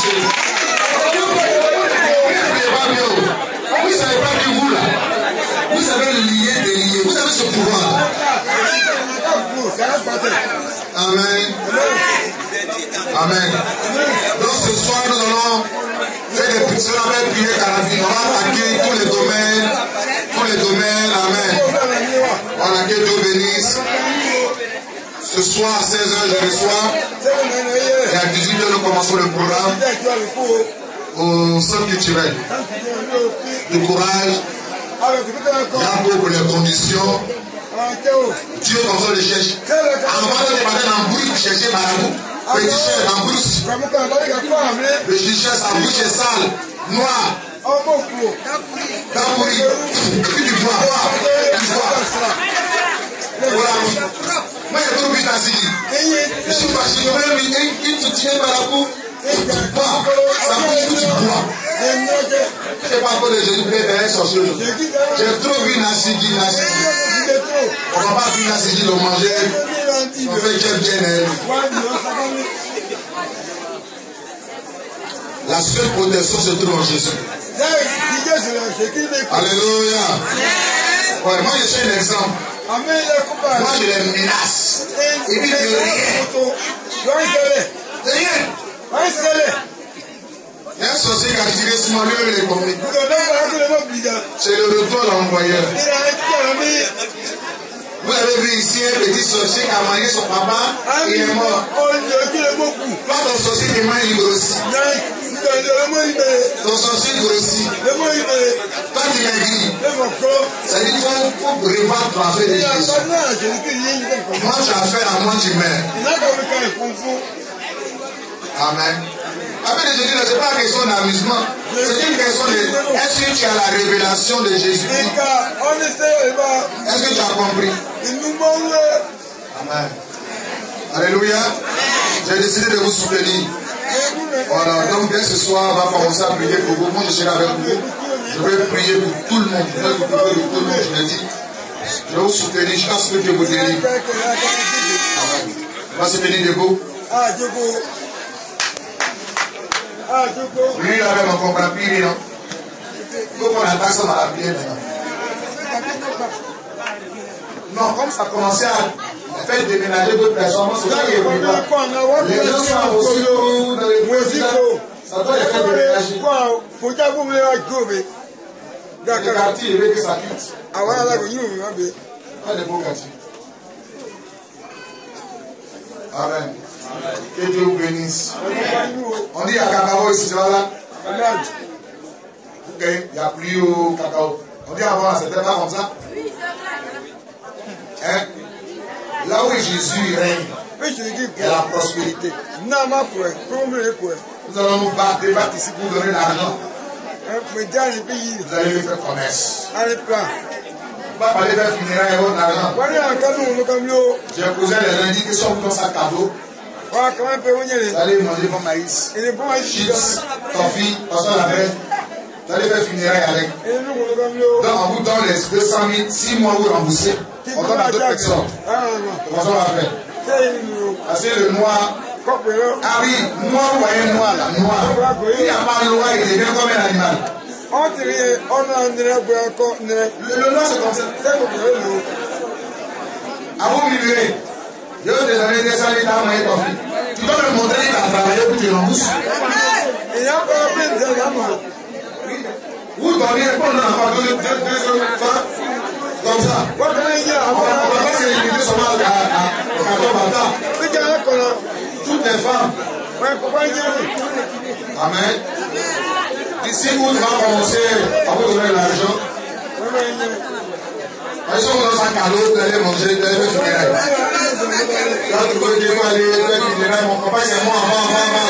Jésus. Vous ne savez pas que vous là, vous savez lier, délier, vous avez ce pouvoir. Amen. Amen. Donc ce soir, nous allons faire des prières, on va prier carabine, on va attaquer tous les domaines. Amen. Voilà, que Dieu bénisse. Ce soir à 16h, je reçois. Et à 18h, nous commençons le programme au centre culturel. Du courage. Bravo pour les conditions. Dieu comme ça le cherche. Avant de parler en bruit, chercher marabout. Petit cher en brousse. Le cher en bouche est sale, noir. Tambouri. Et puis du bois. Voilà. Moi, j'ai trop vite assis. Je suis fâché. Même il te tient marabout. Ça bouge tout du bois. Je ne sais pas encore de Jésus préféré sorcier aujourd'hui. J'ai trop vu Nassidi. On ne va pas vu Nassidi le manger. On fait quel bien. La seule protection se trouve en Jésus. Alléluia. Ouais, moi je suis un exemple. Moi je les menace. Et puis de rien. Il y a un sorcier qui a tiré sur moi, lui, il est commis. C'est le retour de l'envoyeur. Vous avez vu ici un petit sorcier qui a mangé son papa, il est mort. Pas ton sorcier qui mange, il grossit. Ton sorcier grossit. Toi qui maigris. Ça dit qu'il faut revoir ton affaire de Jésus. Moi tu as affaire à moi, tu meurs. Amen. Après Jésus, ce n'est pas une question d'amusement. C'est une question de est-ce que tu as la révélation de Jésus? Est-ce que tu as compris? Amen. Alléluia. J'ai décidé de vous soutenir. Voilà, donc dès ce soir, on va commencer à prier pour vous. Moi, je serai avec vous. Je vais prier pour tout le monde. Je vais vous prier pour tout le monde, je l'ai dit. Je vais vous soutenir jusqu'à ce que Dieu vous délivre. Amen. On va se tenir debout. Lui, il avait mon compagnie. Il faut qu'on attaque ça dans la prière maintenant. Non, comme ça a commencé à faire déménager d'autres personnes, c'est là qu'il est venu. Les gens sont aussi dans les musiques. Ça doit les faire déménager. Les quartiers, il veut que ça quitte. Pas des beaux quartiers. Amen. Que Dieu vous bénisse. On dit à cacao ici, c'est là. Ok, il n'y a plus au cacao. On dit avant, c'était pas comme ça. Hein? Là où Jésus règne, il y a la prospérité. Nous allons nous débattre ici pour donner l'argent. Vous allez lui faire commerce. Pas parler de funérailles et votre argent. J'ai posé les lundis que si on vous donne ça cadeau, vous allez manger bon maïs, chips, toffee, poisson à la braise. Vous allez faire funérailles avec. Donc on vous donne les 200 000, 6 mois vous remboursez. On donne à d'autres personnes. Comment ça va faire? Parce que le noir. Ah oui, noir, vous voyez noir là, noir. Il n'y a pas de noir, il devient comme un animal. Le noir c'est comme ça. À vous libérer. Je vais te donner 200 000 à manger ton fils. Tu dois me montrer qu'il a travaillé pour que tu rembourses. Vous donnez pour l'enfant de 2 francs. Comme ça. On va pas se limiter seulement à toutes les femmes. Amen. Ici, vous devez commencer à vous donner l'argent. Si on vous donne un cadeau, vous allez manger, vous allez faire funérailles. Quand vous voulez que vous allez faire funérailles, mon papa, c'est moi, avant.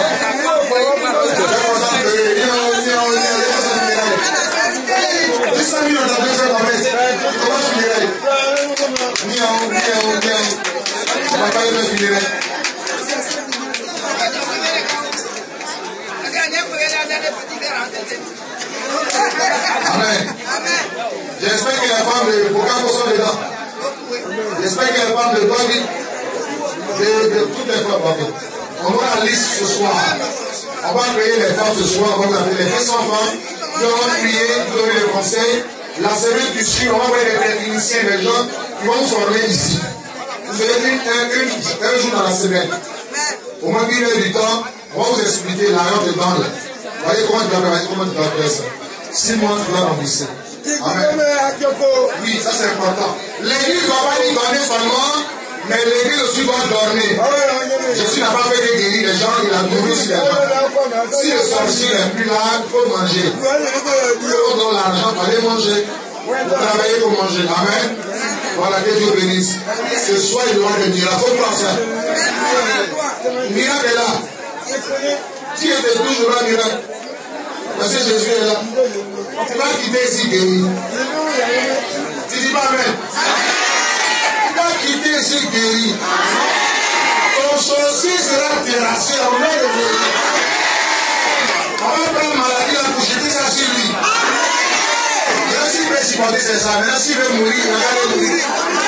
Amen. J'espère que les femmes de Bokako sont dedans. J'espère que les femmes de Bobby, de toutes les femmes, on aura la liste ce soir. On va prier les femmes ce soir, on va appeler les 200 femmes. Nous allons prier, vous donner les conseils. La semaine qui suit, on va envoyer des techniciens, des gens qui vont nous former ici. Vous allez dire un jour dans la semaine. Au moins 1 heure du temps, on va vous expliquer l'argent dedans. Vous voyez comment tu dois faire ça. 6 mois, tu dois remplir. Amen. Oui, ça c'est important. L'église ne va pas y donner seulement, mais l'église aussi doit dormir. Jésus n'a pas fait que guérir les gens, il a nourri aussi les gens. Si le sorcier n'est plus là, il faut manger. Il faut donner l'argent pour aller manger. Vous travaillez pour manger. Amen. Voilà, que Dieu bénisse. Ce soir, il y aura des miracles. Il faut croire ça. Le miracle est là. Qui était toujours un miracle? Parce que Jésus est là. Tu vas quitter ici guéri. Tu dis pas Amen. Tu vas quitter ici guéri. Ton sorcier sera terrassé en nom de Dieu. On va prendre maladie là pour jeter ça sur lui. Même s'il veut supporter c'est ça. Même s'il veut mourir, il va mourir.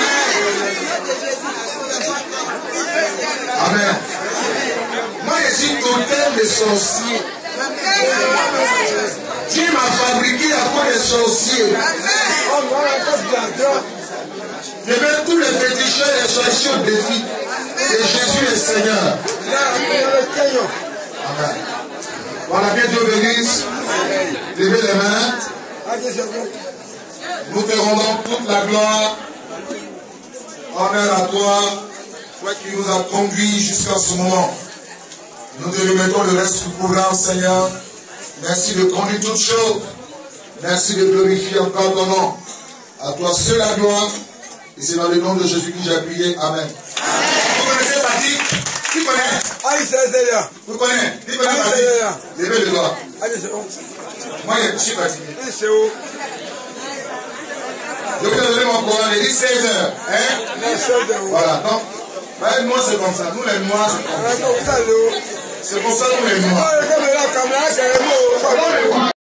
Amen. Moi je suis total de sorciers. Dieu m'a fabriqué à cause des sorciers. Je mets tous les féticheurs et les sorciers au défi. Et Jésus est Seigneur. Amen. Voilà, que Dieu bénisse. Levez les mains. Nous te rendons toute la gloire. Honneur à toi, toi qui nous as conduits jusqu'à ce moment. Nous te remettons le reste du programme, Seigneur. Merci de conduire toutes choses. Merci de glorifier encore ton nom. À toi seul la gloire. Et c'est dans le nom de Jésus que j'ai prié. Amen. Vous connaissez Patrick? Qui connaît? Vous connaissez? Qui connaît Patrick? Levez le doigt. Moi, je suis fatigué. Je vais te donner mon courant, il dit 16 heures. Hein? Voilà, donc, moi c'est comme ça. Nous les noirs, c'est comme ça. C'est comme ça nous les noirs.